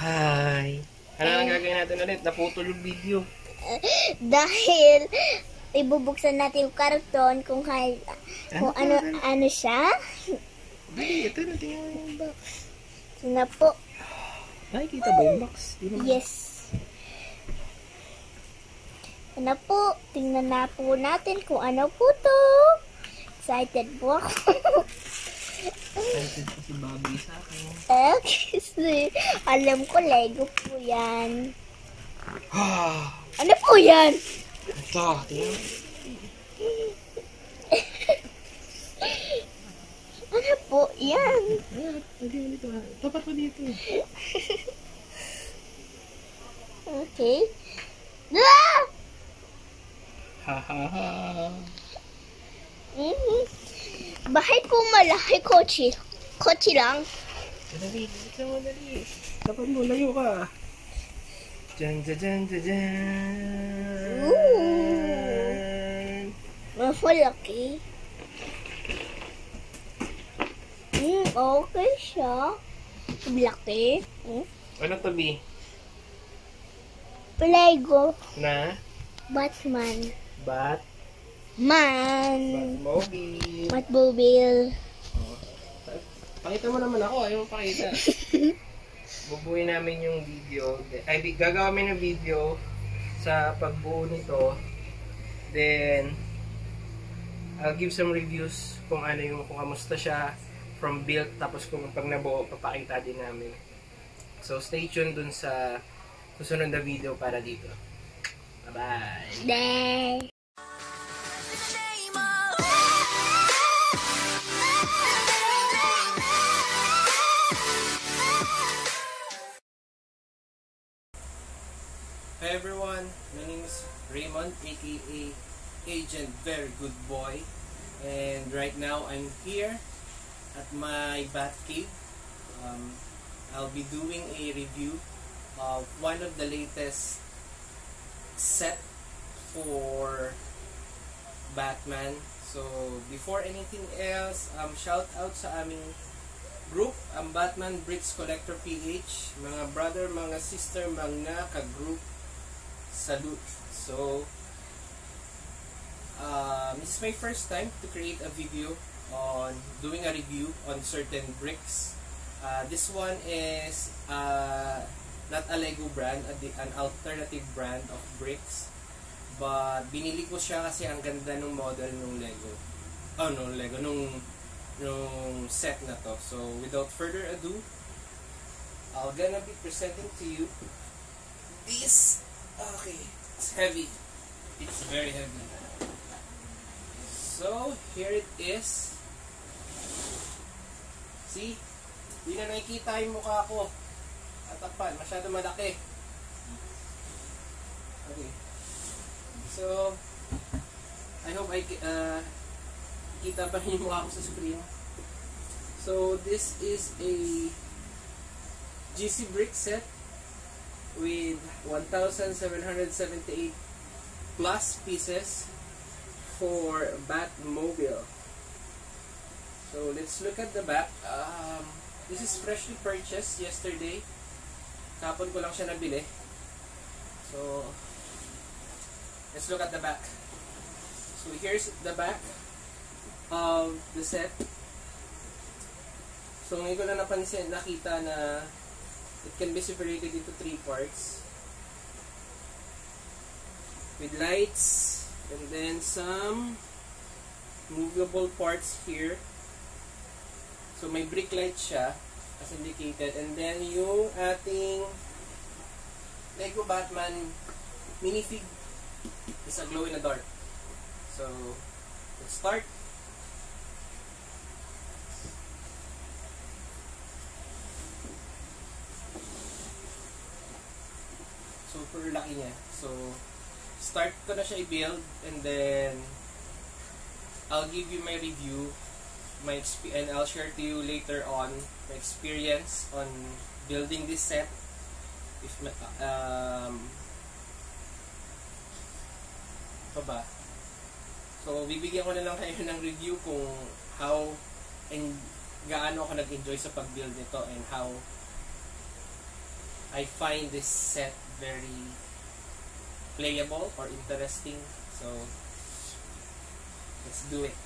Hi! Ano ang gagawin natin ulit? Naputol yung video. Dahil ibubuksan natin yung karton kung ano siya. Dali, ito na. Tingnan mo yung box. Ito na po. Nakikita ba yung box? Yes. Ito na po. Tingnan na po natin kung ano po to. Excited po ako. Excited po si Bobby sa akin. Okay. Alam ko, Lego po yan. Ano po yan? Ito, tingnan mo. Ano po yan? Dito. Tapat mo dito. Okay. Ah! Ha. Bakit po malaki kotse? Kotse lang? Dali. Tapat mo, layo ka. Jan. Ooh. Malaki. Okay siya. Malaki. Ano to, B? Lego. Na? Batman. Batmobile. Batmobile. Pakita mo naman ako, ayaw mo pakita. Bubuin namin yung video. Gagawa kami ng video sa pagbuo nito. Then, I'll give some reviews kung kamusta siya from build, tapos kung pag nabuo, papakita din namin. So, stay tuned dun sa susunod na video para dito. Bye-bye! Bye! Hi everyone, my name is Raymond, aka Agent Very Good Boy, and right now I'm here at my bat cave. I'll be doing a review of one of the latest set for Batman. So before anything else, shout out sa aming group, ang Batman Bricks Collector PH, mga brother, mga sister, mga ka-group. Salute. So, this is my first time to create a video on doing a review on certain bricks. This one is not a Lego brand, an alternative brand of bricks. But binili ko siya kasi ang ganda ng model ng Lego. Nung set na to. So, without further ado, I'm gonna be presenting to you this. Okay, it's heavy. It's very heavy. So, here it is. See? Hindi na nakikita yung mukha ko. Atapan, masyado malaki. Okay. So, I hope kita pa rin yung mukha ko sa screen. So, this is a GC brick set with 1,778 plus pieces for Batmobile. So let's look at the back. This is freshly purchased yesterday. Kapon ko lang siya nabili. So let's look at the back. So here's the back of the set. So ngayon ko na nakita na it can be separated into 3 parts with lights and then some movable parts here. So may brick light siya as indicated, and then yung ating Lego Batman minifig is a glow in the dark. So let's start. Super laki niya. So, start ko na siya i-build, and then I'll give you my review, and I'll share to you later on my experience on building this set. So, bibigyan ko na lang kayo ng review kung how and gaano ako nag-enjoy sa pag-build nito, and how I find this set very playable or interesting. So let's do it.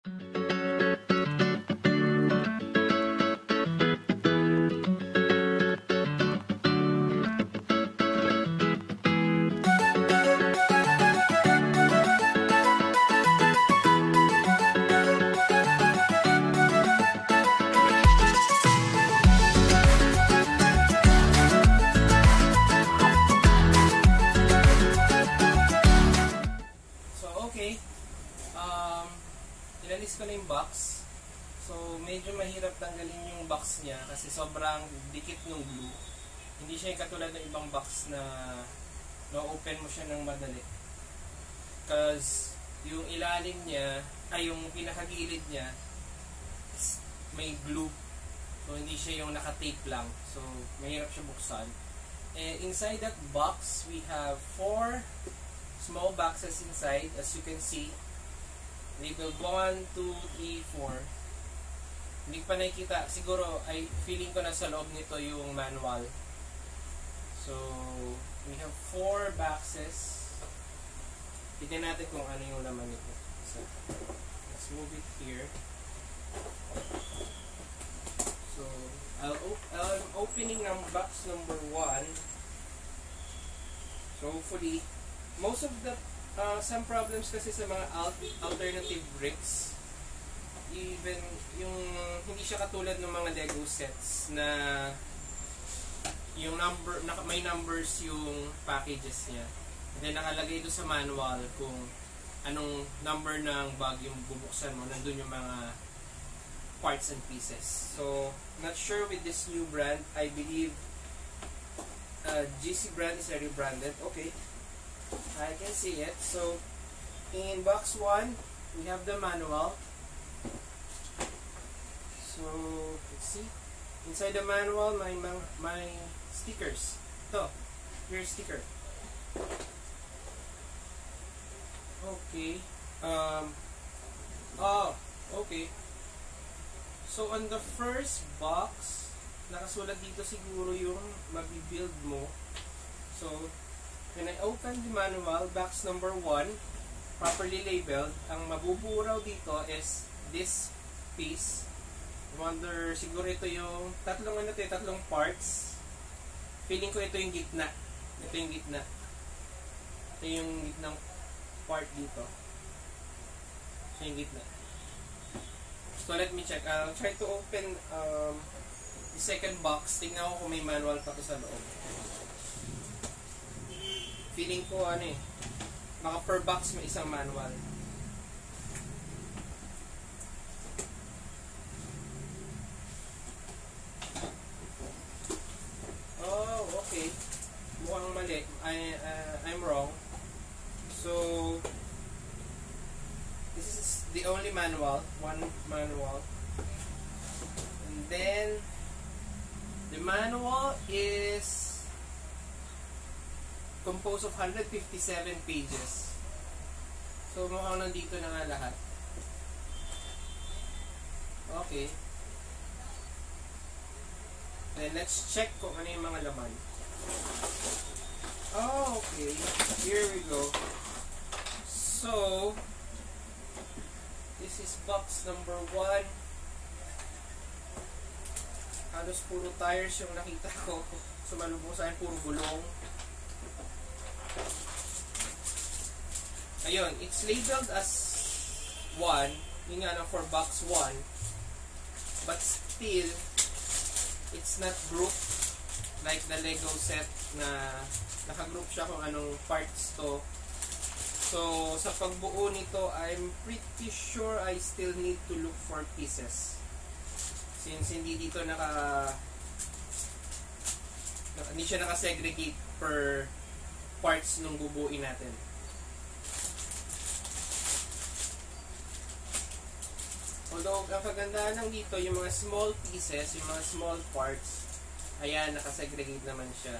Okay, ilalis ko na yung box. So, medyo mahirap tanggalin yung box niya kasi sobrang dikit ng glue. Hindi siya yung katulad ng ibang box na na-open mo siya ng madali. Because yung ilalim niya, ay yung pinakagilid niya, may glue. So, hindi siya yung naka-tape lang. So, mahirap siya buksan. And inside that box, we have 4 small boxes inside, as you can see. Labeled 1, 2, 3, 4. Hindi pa nakikita. Siguro, ay feeling ko na sa loob nito yung manual. So, we have 4 boxes. Tignan natin kung ano yung laman nito. So, let's move it here. So, I'm opening ng box number 1. So, hopefully, most of the some problems kasi sa mga alternative bricks, even yung hindi siya katulad ng mga Lego sets na yung may numbers yung packages niya. And then nakalagay doon sa manual kung anong number ng bag yung bubuksan mo, nandun yung mga parts and pieces. So, not sure with this new brand. I believe GC brand is already branded. Okay. I can see it. So, in box 1, we have the manual. So, let's see. Inside the manual, my stickers. Ito, here's sticker. Okay. Okay. So, on the first box, nakasulat dito siguro yung mabibuild mo. So, when I open the manual, box number 1, properly labeled, ang mabuburaw dito is this piece. Wonder, siguro ito yung tatlong parts. Feeling ko ito yung gitna. Ito yung gitna. Ito yung gitnang part dito. Ito yung gitna. So, let me check. I'll try to open the second box. Tingnan ko kung may manual pa ito sa loob. Feeling ko maka per box may isang manual. Oh, okay. Mukhang mali. I'm wrong. So, this is the only manual. One manual. And then, the manual is composed of 157 pages. So, mukhang nandito na nga lahat. Okay. Then, let's check kung ano yung mga laman. Oh, okay. Here we go. So, this is box number 1. Halos puro tires yung nakita ko. Sumalubong sa akin, puro gulong. Ayun, it's labeled as 1, yun nga lang for box 1, but still, it's not grouped like the Lego set na nakagroup siya kung anong parts to. So, sa pagbuo nito, I'm pretty sure I still need to look for pieces. Since hindi dito hindi siya naka-segregate per parts nung bubuin natin. Although, ang kagandahan lang dito, yung mga small pieces, yung mga small parts, ayan, nakasegregate naman siya.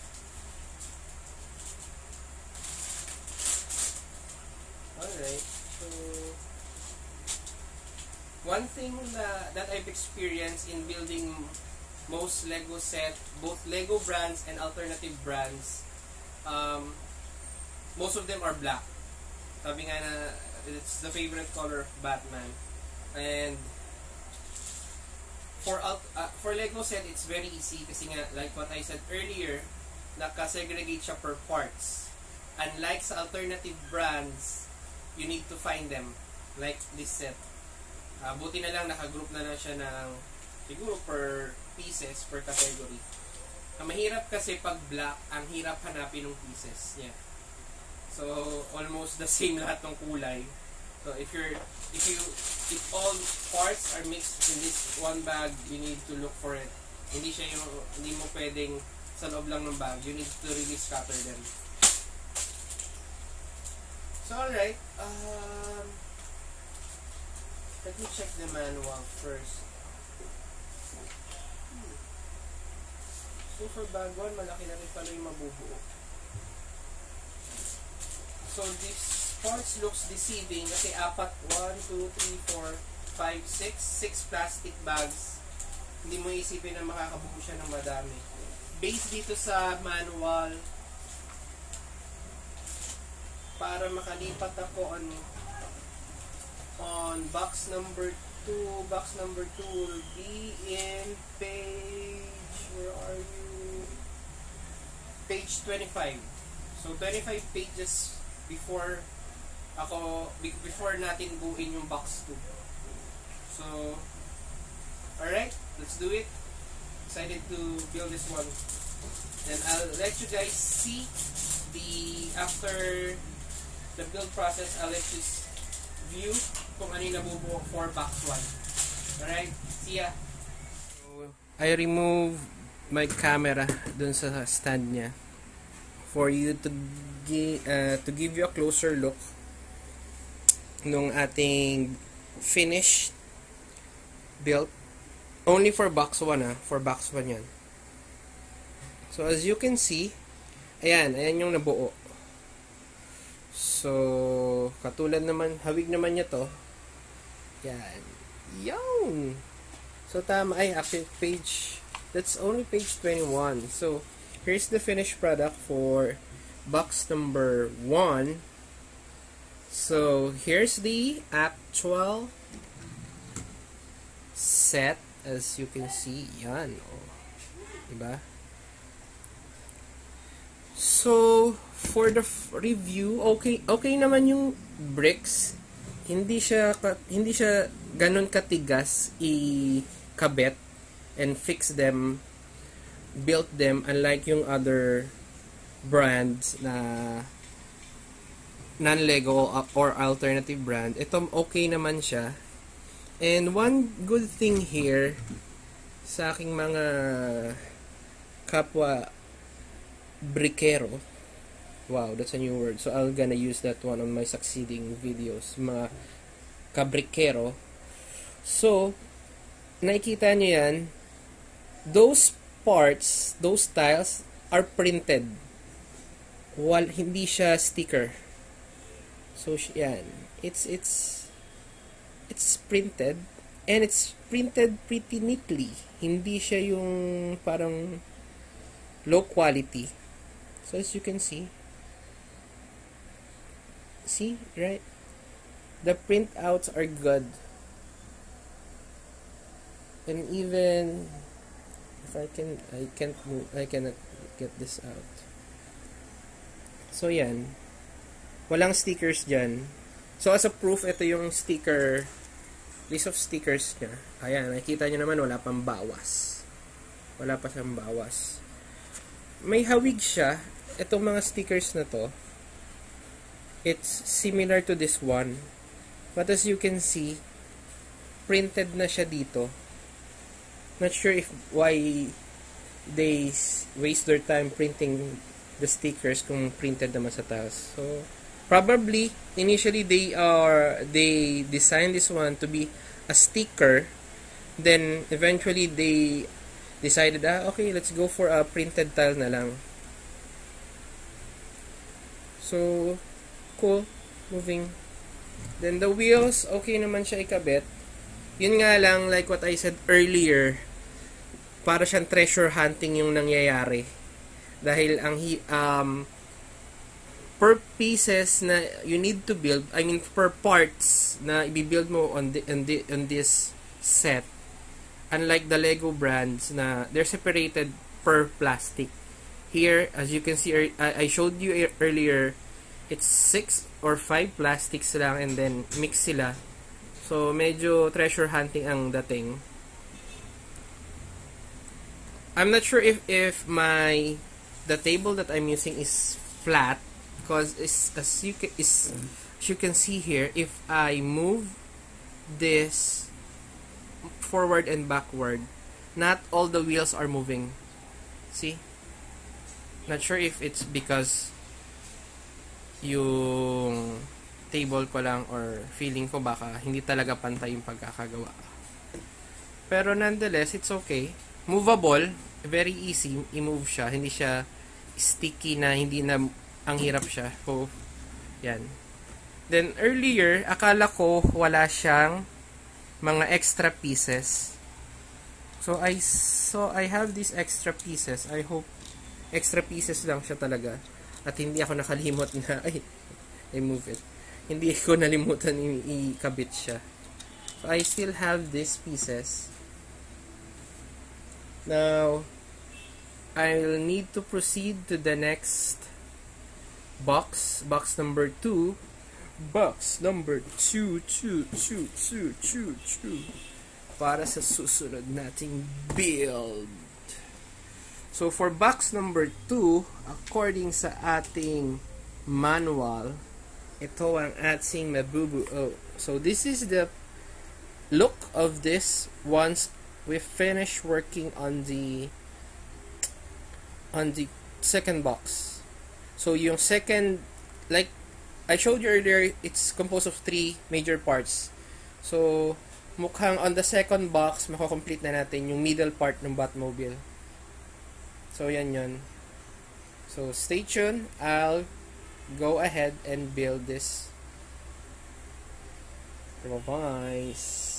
Alright, so, one thing that I've experienced in building most Lego set, both Lego brands and alternative brands, most of them are black. Sabi nga na, it's the favorite color of Batman. And for Lego set, it's very easy kasi nga, like what I said earlier, nakasegregate siya per parts. Unlike sa alternative brands, you need to find them, like this set. Buti na lang nakagroup na lang siya ng siguro per pieces, per category. Ang mahirap kasi pag black, ang hirap hanapin ng pieces niya. So almost the same lahat ng kulay. So if all parts are mixed in this one bag, you need to look for it. Hindi mo pwedeng sa loob lang ng bag. You need to really scatter them. So alright, let me check the manual first. So for bag 1, malaki na rin pala yung mabubuo. So this parts looks deceiving kasi 1, 2, 3, 4, 5, 6 plastic bags. Hindi mo isipin na makakabuo siya ng madami. Based dito sa manual, para makalipat ako on box number 2. Box number 2 will be in page, where are you? Page 25. So 25 pages before natin buuin yung box 2. So alright, let's do it. Excited to build this one. Then I'll let you guys see after the build process. I'll let you view kung ano yung nabubuo for box 1. Alright, see ya. So, I remove my camera dun sa stand niya for you to give you a closer look nung ating finished build. Only for box 1 for box 1 yan. So as you can see, ayan yung nabuo. So katulad naman, hawig naman niya to. Yan. Yun. So tama, actually page, that's only page 21. So here's the finished product for box number 1. So here's the actual set, as you can see. Yan, diba? So for the review, okay naman yung bricks. Hindi siya ganun katigas ikabit and fix them, build them, unlike yung other brands na non-Lego or alternative brand. Ito okay naman siya. And one good thing here sa aking mga kapwa brickero, wow, that's a new word, so I'm gonna use that one on my succeeding videos, mga kabrickero. So nakikita nyo yan, those parts, those tiles are printed, hindi siya sticker. So yan, it's printed, and it's printed pretty neatly. Hindi siya yung parang low quality. So as you can see, right? The printouts are good. And even if I cannot get this out. So yan, walang stickers dyan. So as a proof, ito yung sticker, list of stickers niya. Ayan, nakikita nyo naman, wala pang bawas. Wala pa siyang bawas. May hawig siya. Itong mga stickers na to, it's similar to this one. But as you can see, printed na siya dito. Not sure why they waste their time printing the stickers kung printed naman sa tiles. So probably initially they designed this one to be a sticker, then eventually they decided, okay, let's go for a printed tile na lang. So cool. Moving. Then the wheels, okay naman siya ikabit. Yun nga lang, like what I said earlier, para siyang treasure hunting yung nangyayari. Dahil ang per pieces na you need to build, I mean per parts na i-build mo on this set, unlike the Lego brands na they're separated per plastic. Here, as you can see, I showed you earlier, it's 6 or 5 plastics lang and then mix sila. So medyo treasure hunting ang dating. I'm not sure if the table that I'm using is flat, because as you can see here, if I move this forward and backward, not all the wheels are moving. See? Not sure if it's because yung table ko lang or feeling ko baka hindi talaga pantay yung pagkakagawa. Pero nonetheless, it's okay. Movable, very easy i-move siya. Hindi siya sticky na hindi na ang hirap siya. So, yan. Then earlier, akala ko wala siyang mga extra pieces. So I have these extra pieces. I hope extra pieces lang siya talaga. At hindi ako nakalimot na I move it. Hindi ko nalimutan ikabit siya. So I still have these pieces. Now, I'll need to proceed to the next box. Box number 2. Box number 2. Para sa susunod nating build. So, for box number 2, according sa ating manual, ito ang ating mabubuo. So, this is the look of this once we finish working on the second box. So, yung second, like I showed you earlier, it's composed of 3 major parts. So, mukhang on the second box, makakomplete na natin yung middle part ng Batmobile. So, yan yun. So, stay tuned. I'll go ahead and build this. Bye-bye.